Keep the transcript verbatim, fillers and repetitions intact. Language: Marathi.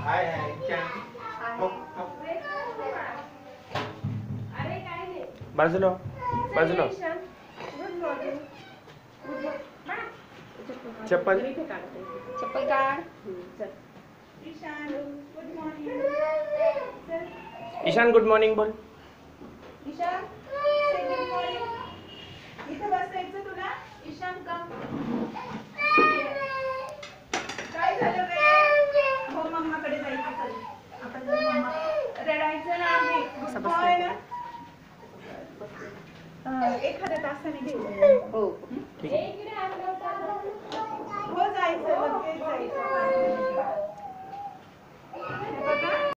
हाय हाय ईशान. हो, हो. अरे काय नाही. बाजूला बाजूला. Good morning. चप्पल चप्पल काढ. चल. Ishan good morning. Ishan good morning बोल. Ishan say good morning. इथे बसायचं तुला. ईशान कम. काय झालं रे? हो मम्माकडे जायचं. चल आपण जाऊ मम्मा. रडायचं नाही. गुड बॉय ना. एखाद्या तासाने घेऊ. हो ठीक. हो जायचं लगेच जायचं.